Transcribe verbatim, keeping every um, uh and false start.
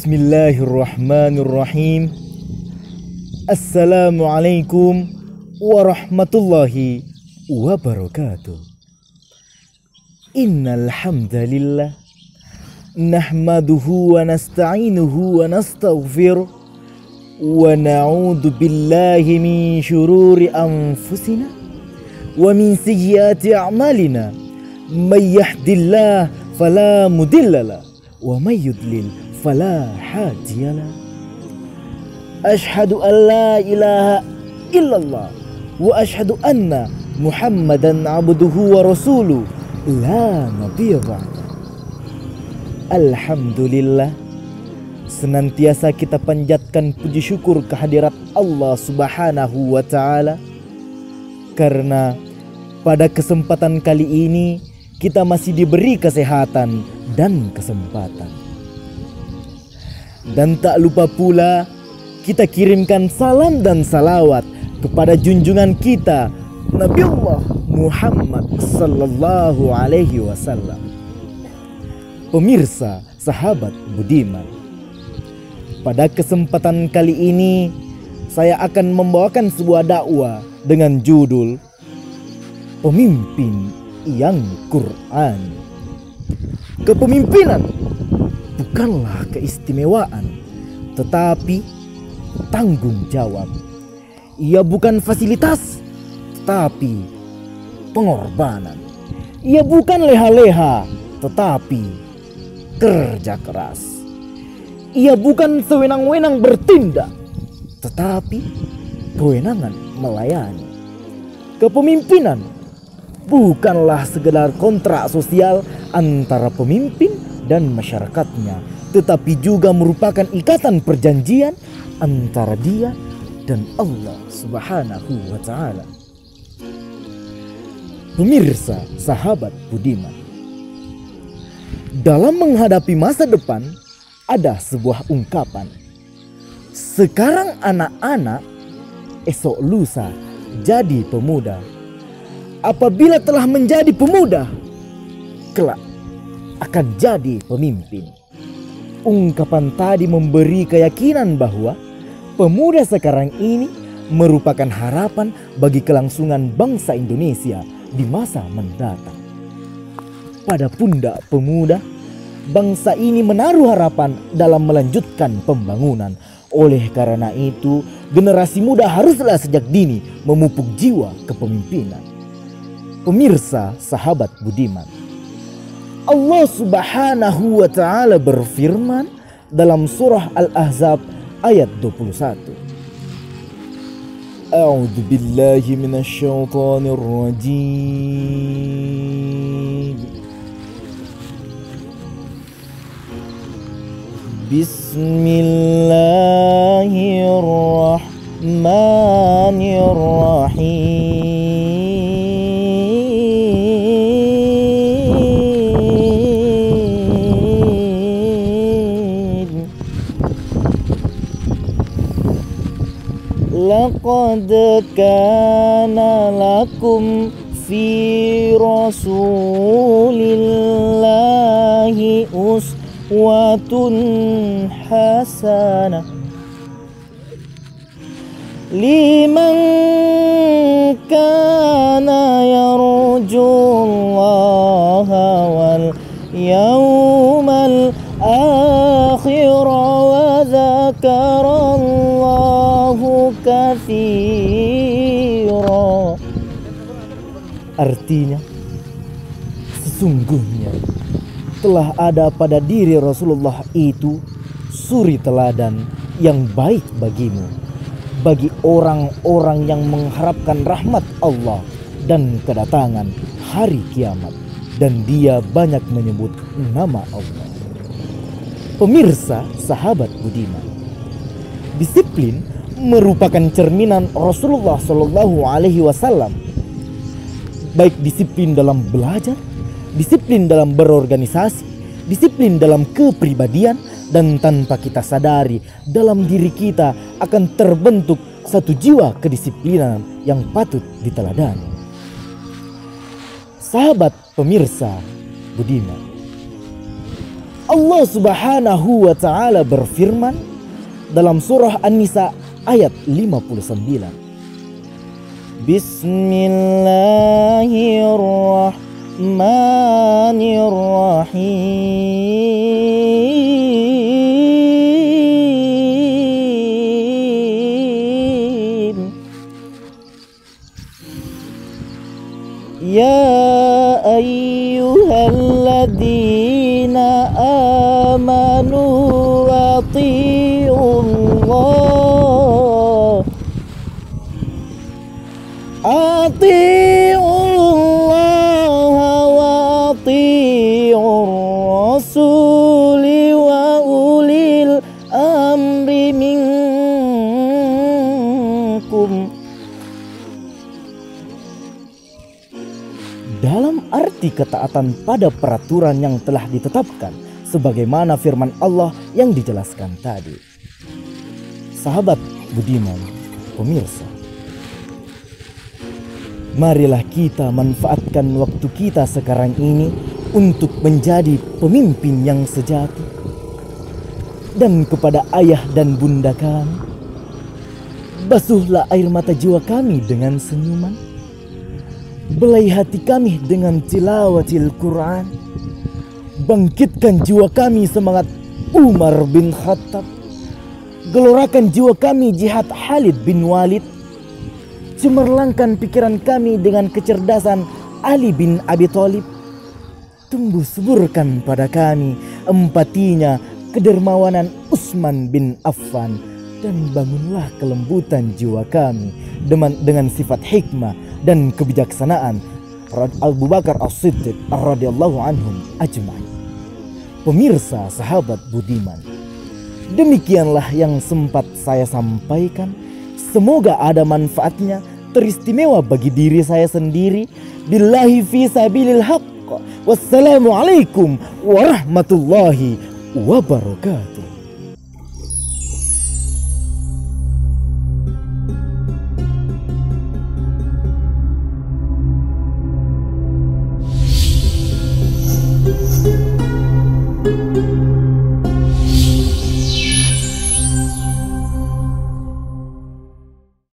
Bismillahirrahmanirrahim. Assalamualaikum warahmatullahi wabarakatuh. Innal hamdalillah nahmaduhu wa nasta'inuhu wa nastaghfiruh wa na'udzu billahi min syururi anfusina wa min sayyiati a'malina. May yahdihillahu fala mudhillalah wa may yudlil fala hadiyalah. Ashhadu an la ilaha illallah wa ashhadu anna Muhammadan abduhu wa rasuluh la nabiyya ba'da. Alhamdulillah, senantiasa kita panjatkan puji syukur kehadirat Allah Subhanahu wa ta'ala, karena pada kesempatan kali ini kita masih diberi kesehatan dan kesempatan. Dan tak lupa pula kita kirimkan salam dan salawat kepada junjungan kita Nabiullah Muhammad sallallahu alaihi wasallam. Pemirsa, sahabat budiman, pada kesempatan kali ini saya akan membawakan sebuah dakwah dengan judul Pemimpin yang Quran. Kepemimpinan bukanlah keistimewaan, tetapi tanggung jawab. Ia bukan fasilitas, tetapi pengorbanan. Ia bukan leha-leha, tetapi kerja keras. Ia bukan sewenang-wenang bertindak, tetapi kewenangan melayani. Kepemimpinan bukanlah sekedar kontrak sosial antara pemimpin dan masyarakatnya, tetapi juga merupakan ikatan perjanjian antara dia dan Allah Subhanahu wa ta'ala. Pemirsa, sahabat budiman, dalam menghadapi masa depan ada sebuah ungkapan, sekarang anak-anak, esok lusa jadi pemuda. Apabila telah menjadi pemuda, kelak akan jadi pemimpin. Ungkapan tadi memberi keyakinan bahwa pemuda sekarang ini merupakan harapan bagi kelangsungan bangsa Indonesia di masa mendatang. Pada pundak pemuda, bangsa ini menaruh harapan dalam melanjutkan pembangunan. Oleh karena itu, generasi muda haruslah sejak dini memupuk jiwa kepemimpinan. Pemirsa, sahabat budiman, Allah Subhanahu wa ta'ala berfirman dalam surah Al-Ahzab ayat dua puluh satu. A'udzu billahi minasyaitonir rajim. Bismillahirrahmanirrahim. Laqad kana lakum fi rasulillahi uswatun hasanah liman kana yarjullaha wal yawmal akhir wa dzakarallahu katsira. Artinya, sesungguhnya telah ada pada diri Rasulullah itu suri teladan yang baik bagimu, bagi orang-orang yang mengharapkan rahmat Allah dan kedatangan hari kiamat, dan dia banyak menyebut nama Allah. Pemirsa, sahabat budiman, disiplin merupakan cerminan Rasulullah Shallallahu Alaihi Wasallam. Baik disiplin dalam belajar, disiplin dalam berorganisasi, disiplin dalam kepribadian, dan tanpa kita sadari dalam diri kita akan terbentuk satu jiwa kedisiplinan yang patut diteladani. Sahabat pemirsa budiman, Allah Subhanahu wa taala berfirman dalam surah An-Nisa ayat lima puluh sembilan. Bismillahirrahmanirrahim. Ya ayyuhalladzina amanu atii'ullah atii'ullaha wa atii'ur rasuli wa ulil amri minkum. Dalam arti ketaatan pada peraturan yang telah ditetapkan, sebagaimana firman Allah yang dijelaskan tadi. Sahabat budiman, pemirsa, marilah kita manfaatkan waktu kita sekarang ini untuk menjadi pemimpin yang sejati. Dan kepada ayah dan bunda kami, basuhlah air mata jiwa kami dengan senyuman. Belai hati kami dengan tilawatil Quran. Bangkitkan jiwa kami semangat Umar bin Khattab. Gelorakan jiwa kami jihad Khalid bin Walid. Cemerlangkan pikiran kami dengan kecerdasan Ali bin Abi Thalib. Tumbuh suburkan pada kami empatinya kedermawanan Utsman bin Affan. Dan bangunlah kelembutan jiwa kami dengan, dengan sifat hikmah dan kebijaksanaan Abu Bakar As-Siddiq radhiyallahu anhum ajma'in. Pemirsa sahabat budiman, demikianlah yang sempat saya sampaikan. Semoga ada manfaatnya, teristimewa bagi diri saya sendiri. Billahi fi sabilil haqq. Wassalamualaikum warahmatullahi wabarakatuh.